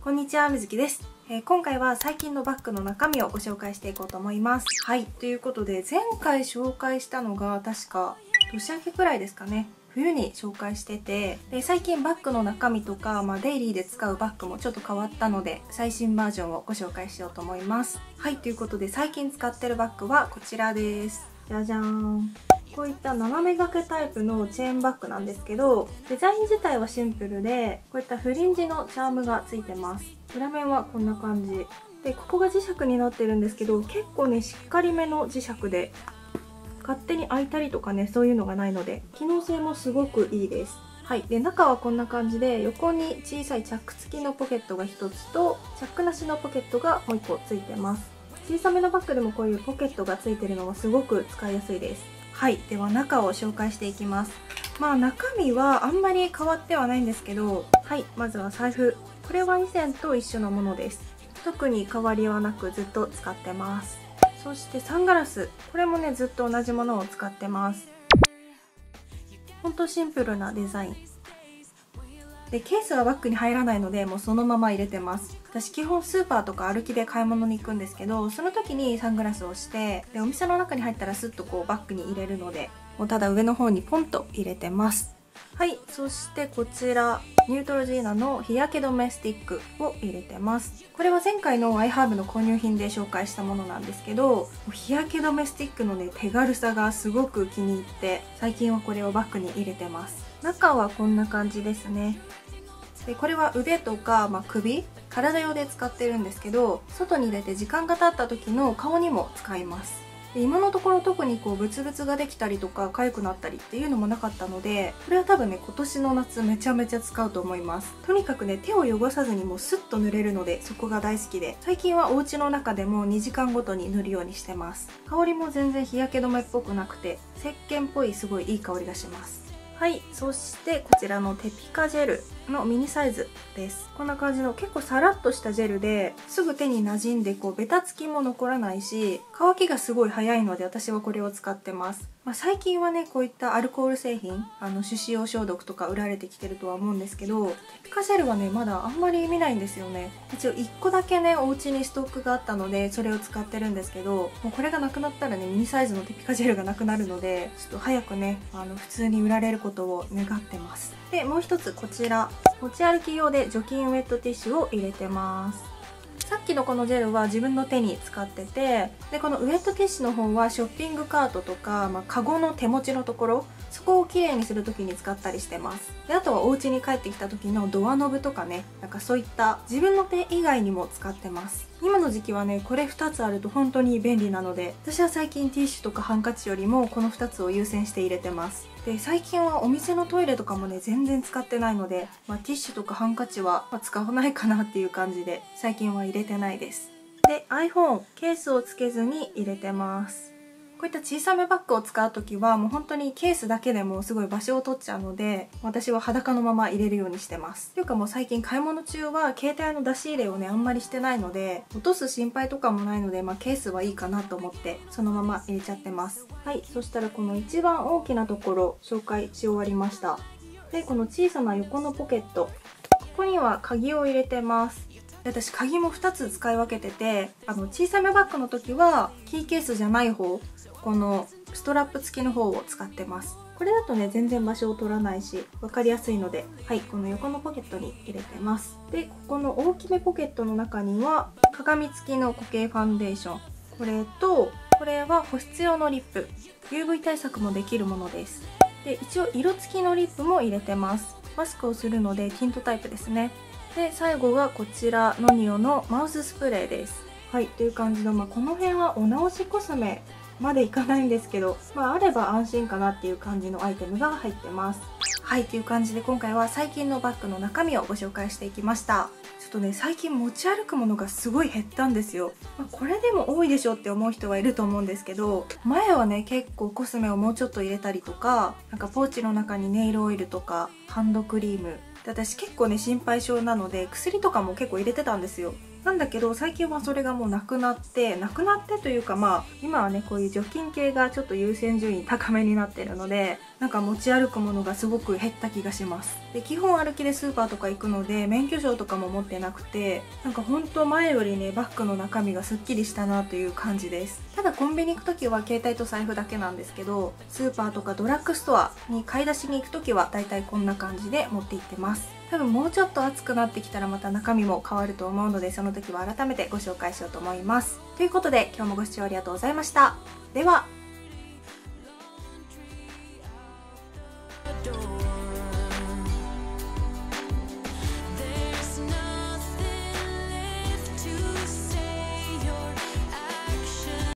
こんにちは、みずきです。今回は最近のバッグの中身をご紹介していこうと思います。はい、ということで前回紹介したのが確か年明けくらいですかね。冬に紹介してて、で最近バッグの中身とか、デイリーで使うバッグもちょっと変わったので最新バージョンをご紹介しようと思います。はい、ということで最近使ってるバッグはこちらです。じゃじゃーん。こういった斜め掛けタイプのチェーンバッグなんですけど、デザイン自体はシンプルで、こういったフリンジのチャームがついてます。裏面はこんな感じで、ここが磁石になってるんですけど、結構ねしっかりめの磁石で勝手に開いたりとかね、そういうのがないので機能性もすごくいいです。はい、で中はこんな感じで、横に小さいチャック付きのポケットが1つとチャックなしのポケットがもう1個ついてます。小さめのバッグでもこういうポケットがついてるのはすごく使いやすいです。はい、では中を紹介していきます。中身はあんまり変わってはないんですけど、はい、まずは財布。これは以前と一緒のものです。特に変わりはなくずっと使ってます。そしてサングラス。これもねずっと同じものを使ってます。ほんとシンプルなデザインで、ケースはバッグに入らないのでもうそのまま入れてます。私基本スーパーとか歩きで買い物に行くんですけど、その時にサングラスをして、でお店の中に入ったらスッとこうバッグに入れるので、もうただ上の方にポンと入れてます。はい、そしてこちらニュートロジーナの日焼け止めスティックを入れてます。これは前回のアイハーブの購入品で紹介したものなんですけど、日焼け止めスティックのね手軽さがすごく気に入って、最近はこれをバッグに入れてます。中はこんな感じですね。でこれは腕とか、首、体用で使ってるんですけど、外に出て時間が経った時の顔にも使います。で今のところ特にこうブツブツができたりとか痒くなったりっていうのもなかったので、これは多分ね今年の夏めちゃめちゃ使うと思います。とにかくね手を汚さずにもうスッと塗れるので、そこが大好きで、最近はお家の中でも2時間ごとに塗るようにしてます。香りも全然日焼け止めっぽくなくて、石鹸っぽいすごいいい香りがします。はい、そしてこちらのテピカジェルのミニサイズです。こんな感じの結構サラッとしたジェルで、すぐ手に馴染んでこうベタつきも残らないし、乾きがすごい早いので私はこれを使ってます。最近はねこういったアルコール製品、手指用消毒とか売られてきてるとは思うんですけど、テピカジェルはねまだあんまり見ないんですよね。一応1個だけねお家にストックがあったのでそれを使ってるんですけど、もうこれがなくなったらねミニサイズのテピカジェルがなくなるので、ちょっと早くね普通に売られることを願ってます。でもう一つこちら、持ち歩き用で除菌ウェットティッシュを入れてます。さっきのこのジェルは自分の手に使ってて、でこのウェットティッシュの方はショッピングカートとか、カゴの手持ちのところ、そこをきれいにする時に使ったりしてます。であとはお家に帰ってきた時のドアノブとかね、そういった自分の手以外にも使ってます。今の時期はねこれ2つあると本当に便利なので、私は最近ティッシュとかハンカチよりもこの2つを優先して入れてます。で最近はお店のトイレとかもね全然使ってないので、ティッシュとかハンカチは、使わないかなっていう感じで最近は入れてないです。で iPhone ケースをつけずに入れてます。こういった小さめバッグを使う時はもう本当にケースだけでもすごい場所を取っちゃうので、私は裸のまま入れるようにしてます。というかもう最近買い物中は携帯の出し入れをねあんまりしてないので、落とす心配とかもないので、ケースはいいかなと思ってそのまま入れちゃってます。はい、そしたらこの一番大きなところ紹介し終わりました。でこの小さな横のポケット、ここには鍵を入れてます。で私鍵も2つ使い分けてて、小さめバッグの時はキーケースじゃない方、このストラップ付きの方を使ってます。これだとね全然場所を取らないし分かりやすいので、はい、この横のポケットに入れてます。でここの大きめポケットの中には鏡付きの固形ファンデーション、これとこれは保湿用のリップ、 UV 対策もできるものです。で一応色付きのリップも入れてます。マスクをするのでティントタイプですね。で最後がこちらノニオのマウススプレーです。はい、という感じの、この辺はお直しコスメまでいかないんですけど、あれば安心かなっていう感じのアイテムが入ってます。はい、という感じで今回は最近のバッグの中身をご紹介していきました。ちょっとね最近持ち歩くものがすごい減ったんですよ。これでも多いでしょって思う人はいると思うんですけど、前はね結構コスメをもうちょっと入れたりとか、ポーチの中にネイルオイルとかハンドクリームで、私結構ね心配性なので薬とかも結構入れてたんですよ。 なんだけど最近はそれがもうなくなってというか、今はねこういう除菌系がちょっと優先順位高めになってるので、なんか持ち歩くものがすごく減った気がします。で基本歩きでスーパーとか行くので免許証とかも持ってなくて、なんかほんと前よりねバッグの中身がすっきりしたなという感じです。ただコンビニ行く時は携帯と財布だけなんですけど、スーパーとかドラッグストアに買い出しに行く時はだいたいこんな感じで持って行ってます。多分もうちょっと暑くなってきたらまた中身も変わると思うので、その時は改めてご紹介しようと思います。ということで今日もご視聴ありがとうございました。では。